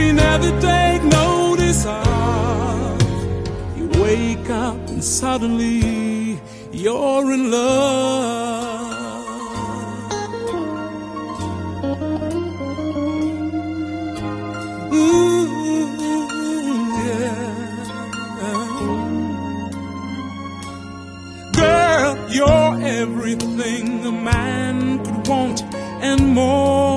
we never take notice of. You wake up and suddenly you're in love. Ooh, yeah. Girl, you're everything a man could want and more.